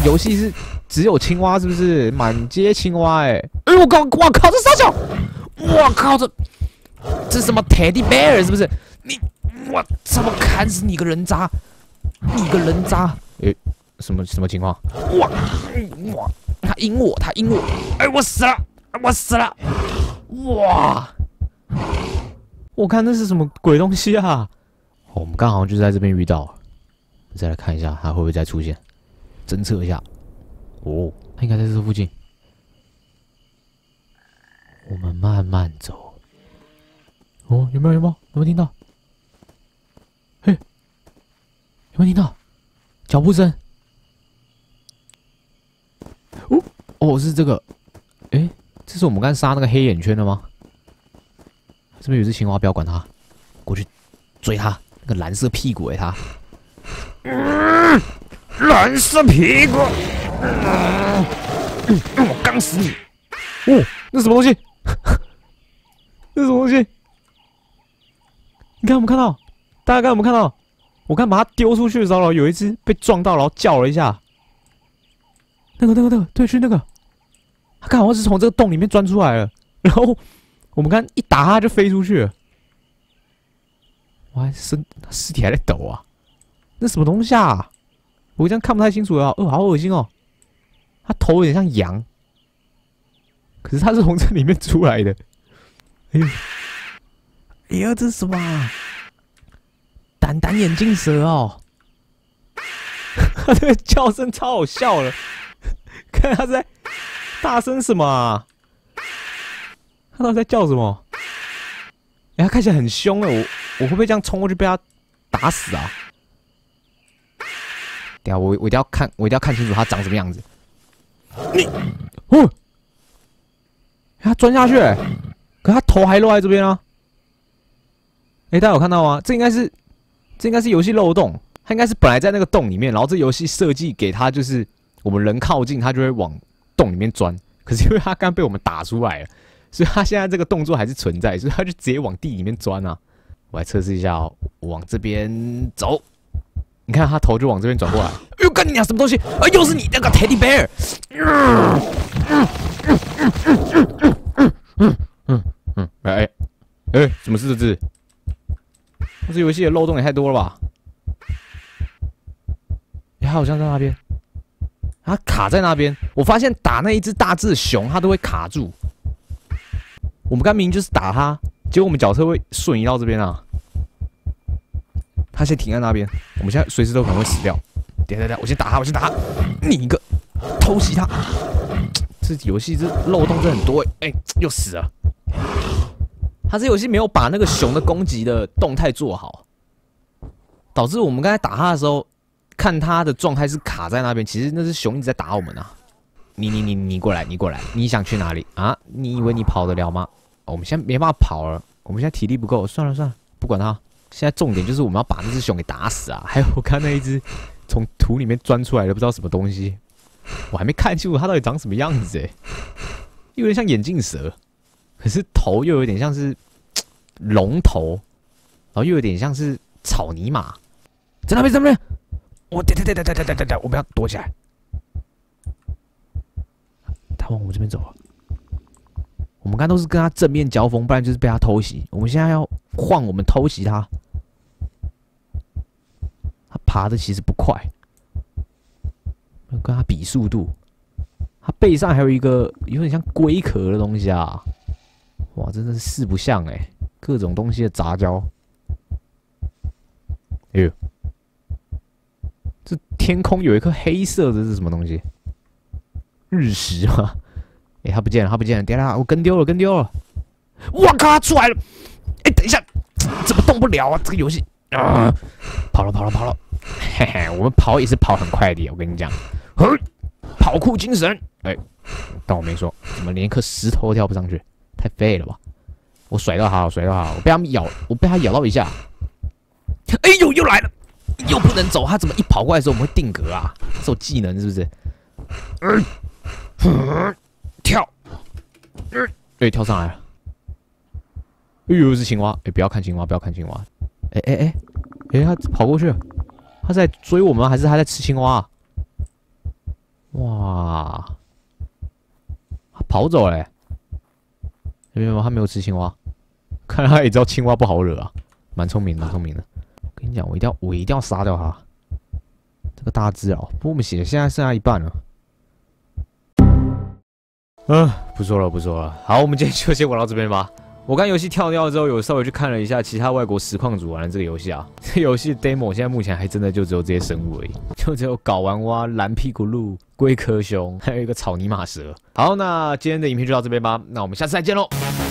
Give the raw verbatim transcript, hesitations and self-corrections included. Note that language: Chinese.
游戏是只有青蛙是不是？满街青蛙哎、欸！哎、欸、我靠！我靠！这傻小！我靠！这这什么 Teddy Bear 是不是？你我怎么砍死你个人渣！你个人渣！哎、欸，什么什么情况？哇哇！他阴我，他阴我！哎、欸，我死了！我死了！哇！我看那是什么鬼东西啊！哦、我们刚好就在这边遇到，再来看一下它会不会再出现，侦测一下。哦，它应该在这附近。我们慢慢走。哦，有没有？有没有？有没有听到？嘿，有没有听到脚步声？哦哦，是这个。哎，这是我们刚杀那个黑眼圈的吗？这边有只青蛙，不要管它，过去追它。那个蓝色屁股哎、欸，它。嗯，蓝色屁股。嗯，我刚死你！哦，那什么东西？那是什么东西？你看有没有看到？大家看有没有看到？我刚把它丢出去的时候，有一只被撞到，然后叫了一下。那个、那个、那个，对，去那个。它刚好是从这个洞里面钻出来了，然后我们刚一打它就飞出去了。我还身尸体还在抖啊！那什么东西啊？我这样看不太清楚了，哦，好恶心哦！它头有点像羊，可是它是从这里面出来的。哎呦，哎呀，这是什么啊？胆胆眼镜蛇哦！它这个叫声超好笑的，看它在大声什么啊？它到底在叫什么？哎、欸，它看起来很凶哎，我我会不会这样冲过去被它打死啊？等下我我一定要看，我一定要看清楚它长什么样子。你，哦，它钻下去、欸，可它头还露在这边啊！哎、欸，大家有看到吗？这应该是，这应该是游戏漏洞。它应该是本来在那个洞里面，然后这游戏设计给它就是我们人靠近，它就会往洞里面钻。可是因为它刚被我们打出来了，所以它现在这个动作还是存在，所以它就直接往地里面钻啊！我来测试一下哦，我往这边走。你看他头就往这边转过来，哎呦，干你娘什么东西？啊，又是你那个 Teddy Bear！ 嗯嗯嗯嗯嗯，哎哎，什么是这只？这游戏的漏洞也太多了吧？哎，它好像在那边，它卡在那边。我发现打那一只大只的熊，它都会卡住。我们刚明明就是打它，结果我们脚车会瞬移到这边啊。他先停在那边，我们现在随时都可能会死掉。等等等，我先打他，我先打他！你一个偷袭他！这游戏这漏洞真的很多哎、欸，又死了。他这游戏没有把那个熊的攻击的动态做好，导致我们刚才打他的时候，看他的状态是卡在那边，其实那只熊一直在打我们啊！你你你你过来，你过来，你想去哪里啊？你以为你跑得了吗？哦、我们现在没办法跑了，我们现在体力不够，算了算了，不管他。现在重点就是我们要把那只熊给打死啊！还有我看那一只从土里面钻出来的不知道什么东西，我还没看清楚它到底长什么样子哎，有点像眼镜蛇，可是头又有点像是龙头，然后又有点像是草泥马，在那边在那边，我等等等等等等等等，我们要躲起来，他往我们这边走了。我们刚都是跟他正面交锋，不然就是被他偷袭。我们现在要换我们偷袭他。他爬的其实不快，要跟他比速度。他背上还有一个有点像龟壳的东西啊！哇，真的是四不像哎、欸，各种东西的杂交。哎呦，这天空有一颗黑色的，这是什么东西？日食吗？哎、欸，他不见了，他不见了！等一下，我跟丢了，跟丢了！我靠，他出来了！哎、欸，等一下，怎么动不了啊？这个游戏啊，跑了，跑了，跑了！嘿嘿，我们跑也是跑很快的，我跟你讲，跑酷精神！哎、欸，当我没说，怎么连一颗石头都跳不上去？太废了吧！我甩到他，我甩到他，我被他们咬，我被他咬到一下。哎呦，又来了！又不能走，他怎么一跑过来的时候我们会定格啊？这种技能是不是？嗯、呃，跳，嗯、呃，哎，跳上来了。哎呦，是青蛙！哎，不要看青蛙，不要看青蛙。哎哎哎，哎，他跑过去了，他在追我们还是他在吃青蛙、啊？ 哇，跑走嘞、欸！没有，他没有吃青蛙，看来他也知道青蛙不好惹啊，蛮聪明，蛮聪明的。我跟你讲，我一定要，我一定要杀掉他。这个大只啊，不过我们血现在剩下一半了。嗯、啊，不说了，不说了。好，我们今天就先玩到这边吧。我刚游戏跳掉之后，有稍微去看了一下其他外国实况组玩的这个游戏啊。这游戏 demo 现在目前还真的就只有这些生物而已，就只有睾丸蛙、蓝屁股鹿、龟壳熊，还有一个草泥马蛇。好，那今天的影片就到这边吧，那我们下次再见喽。